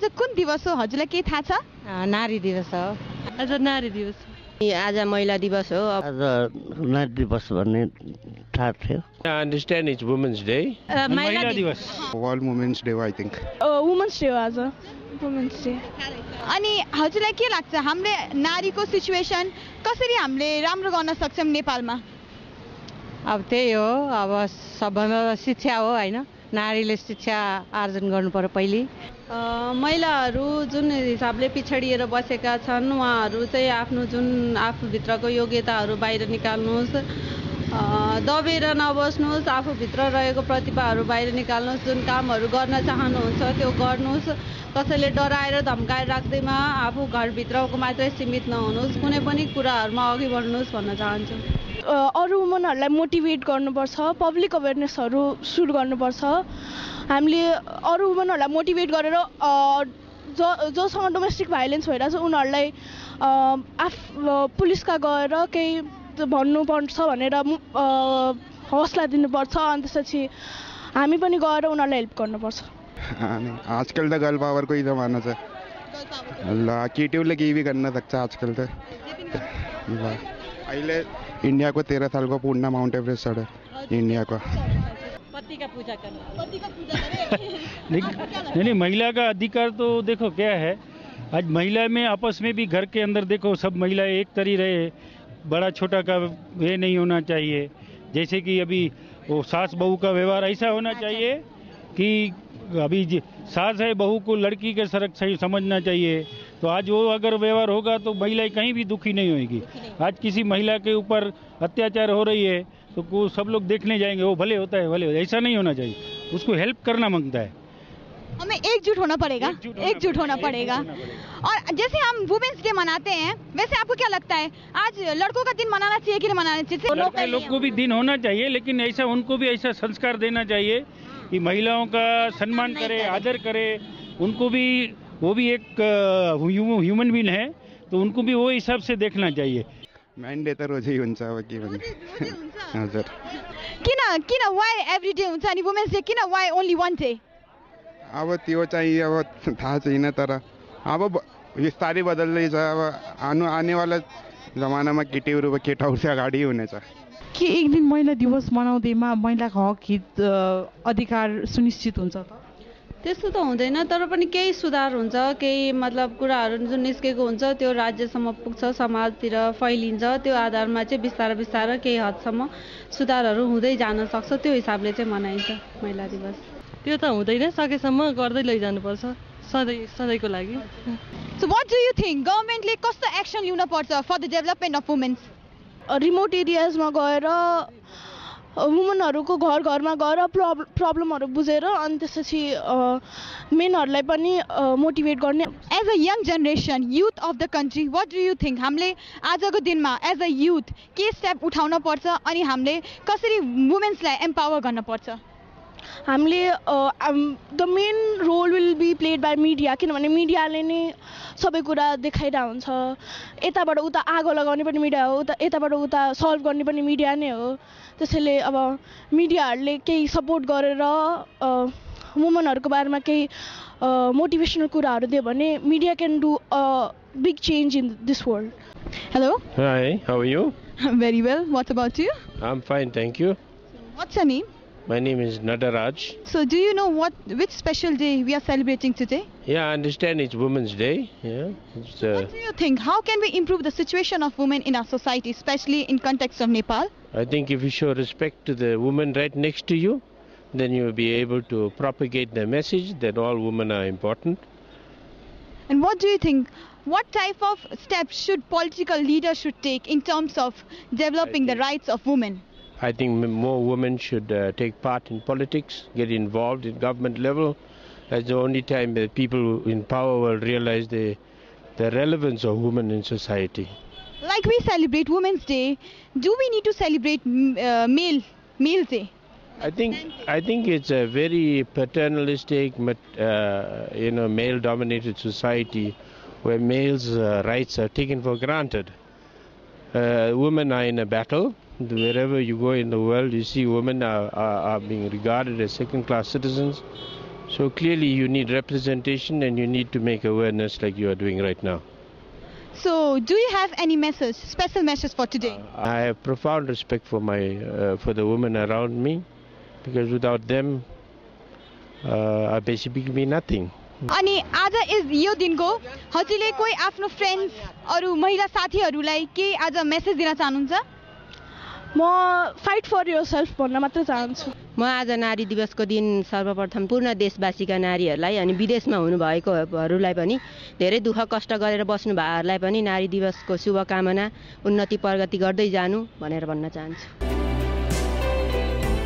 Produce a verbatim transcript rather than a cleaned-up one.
आज कुन दिवस हो हजुरलाई के थाहा छ? नारी दिवस हो। आज नारी दिवस हो। आज महिला दिवस हो। आज नारी दिवस भन्ने थाहा थियो। I understand it's Women's Day. महिला दिवस। World Women's Day I think. Women's Day आज Women's Day. अनि हजुरलाई के लाग्छ हामीले नारीको सिचुएसन कसरी हामीले राम्रो गर्न सक्छौं नेपालमा? अब त्यही हो, अब सबभन्दा शिक्षा हो हैन, नारीले शिक्षा आर्जन गर्नु पर्यो पहिले। महिलाहरू जुन हिसाबले पिछडिएर बसेका छन् उहाँहरू चाहिँ आफ्नो जुन आफूभित्रको योग्यताहरू बाहिर निकाल्नुहोस्, दबेर नबस्नुहोस्, आफूभित्र रहेको प्रतिभाहरू बाहिर निकाल्नुहोस्, जुन कामहरू गर्न चाहनुहुन्छ त्यो गर्नुहोस्, कसैले डराएर धम्काएर राख्दैमा आफू घरभित्रको मात्रै सीमित नहुनुहोस्, कुनै पनि कुराहरूमा अघि बढ्नुहोस् भन्न चाहन्छु। अरू वुमनहरूलाई मोटिभेट गर्नुपर्छ, पब्लिक अवेरनेसहरू सुरु गर्नुपर्छ। हामीले अरू वुमनहरूलाई मोटिभेट गरेर जो जोसँग डोमेस्टिक भाइलेन्स भइरहेछ उनीहरूलाई आफ पुलिसका गएर केही भन्नुपर्छ भनेर हौसला दिनुपर्छ। अनि त्यसपछि हामी पनि गएर उनीहरूलाई हेल्प गर्नुपर्छ। आजकल त गर्ल पावरको ही जमाना छ ल, केटीहरूले केही भी गर्न सक्छ आजकल त। अहिले इंडियाको तेरह साल को पूर्णा माउंट एवरेस्ट चढ़े इंडिया को। पति का पूजा करना। पति का पूजा करें। नहीं नहीं, महिला का अधिकार तो देखो क्या है, आज महिला में आपस में भी घर के अंदर देखो सब महिलाएं एक तरी रहे, बड़ा छोटा का ये नहीं होना चाहिए। जैसे कि अभी वो सास बहू का व्यवहार ऐसा होना चाहिए कि अभी सास है बहू को लड़की के सरक सही समझना चाहिए। तो आज वो अगर व्यवहार होगा तो महिलाएं कहीं भी दुखी नहीं होगी। आज किसी महिला के ऊपर अत्याचार हो रही है तो को सब लोग देखने जाएंगे, वो भले होता है भले होता है, ऐसा नहीं होना चाहिए। उसको हेल्प करना मांगता है। हमें एकजुट होना पड़ेगा, एकजुट होना पड़ेगा। और जैसे हम वुमेन्स डे मनाते हैं, वैसे आपको क्या लगता है आज लड़कों का दिन मनाना चाहिए कि नहीं मनाना चाहिए? लड़के लोग को भी दिन होना चाहिए, लेकिन ऐसा उनको भी ऐसा संस्कार देना चाहिए कि महिलाओं का सम्मान करे, आदर करे। उनको भी वो भी एक ह्यूमन बीइंग है, तो उनको भी वो हिसाब से देखना चाहिए। मैन डे त रोजै हुन्छ अब के भन्ने हजुर। किन किन व्हाई एभ्री डे हुन्छ अनि वुमेन्स डे किन व्हाई ओन्ली वान डे? अब त्यो चाहिँ अब थाहा छैन, तर अब बिस्तारै बदल्दै छ। अब आनु आनेवाला जमानामा केटीहरू केटाहरू चाहिँ अगाडि हुनेछ। के एक दिन महिला दिवस मनाउँदैमा महिलाको हक हित अधिकार सुनिश्चित हुन्छ त? त्यस्तो त हुँदैन, तर पनि केही सुधार हुन्छ। केही मतलब कुराहरू जुन निस्केको हुन्छ त्यो राज्यसम्म पुग्छ, समाजतिर फैलिन्छ, त्यो आधारमा चाहिँ बिस्तारै बिस्तारै केही हदसम्म सुधारहरू हुँदै जान सक्छ। त्यो हिसाबले चाहिँ मनाइन्छ महिला दिवस। त्यो त हुँदैन, सकेसम्म गर्दै लैजानुपर्छ सधैँ सधैँको लागि। So what do you think गभर्नमेन्टले कस्तो एक्सन लिन पर्छ for the development of women's? Remote एरियाजमा गएर वुमनहरूको घर घरमा गएर प्रब्लम प्रब्लमहरू बुझेर अनि त्यसपछि मेनहरूलाई पनि मोटिभेट गर्ने। As a young generation youth of the country what do you think हामीले आजको दिनमा एज अ युथ के स्टेप उठाउन पर्छ अनि हामीले कसरी वुमेन्सलाई एम्पावर गर्न पर्छ? हामीले the main role will be played by media, किनभने मिडियाले नै सबै कुरा देखाइरहेको हुन्छ। यताबाट उता आगो लगाउने पनि मिडिया हो, उता यताबाट उता सल्भ गर्ने पनि मिडिया नै हो। त्यसैले अब मिडियाहरूले केही सपोर्ट गरेर वुमनहरूको बारेमा केही मोटिभेसनल कुराहरू दियो भने media can do a big change in this world. Hello. Hi, how are you? I'm very well. What about you? I'm fine, thank you. What's your name? My name is Nadaraj. So do you know what which special day we are celebrating today? Yeah, I understand it's Women's Day. Yeah. It's, uh, what do you think? How can we improve the situation of women in our society, especially in context of Nepal? I think if you show respect to the woman right next to you, then you will be able to propagate the message that all women are important. And what do you think? What type of steps should political leaders should take in terms of developing the rights of women? I think more women should uh, take part in politics, get involved in government level. That's the only time that people in power will realize the, the relevance of women in society. Like we celebrate Women's Day, do we need to celebrate uh, male, Male Day? I think I think it's a very paternalistic, uh, you know, male-dominated society where males' uh, rights are taken for granted. Uh, women are in a battle. Wherever you go in the world, you see women are, are, are being regarded as second-class citizens. So clearly you need representation and you need to make awareness like you are doing right now. So do you have any message, special message for today? Uh, I have profound respect for my uh, for the women around me, because without them uh, I basically be nothing. अनि आज is यो दिनको हजुरले कोही आफ्नो friends अरु महिला साथीहरुलाई के आज मेसेज दिन चाहनुहुन्छ? म फाइट फर योरसेल्फ भन्न मात्र चाहन्छु। म आज नारी दिवसको दिन सर्वप्रथम पूर्ण देशवासीका नारीहरूलाई अनि विदेशमा हुनुभएकोहरूलाई पनि धेरै दुःख कष्ट गरेर बस्नु भएहरूलाई पनि नारी दिवसको शुभकामना, उन्नति प्रगति गर्दै जानु भनेर भन्न चाहन्छु।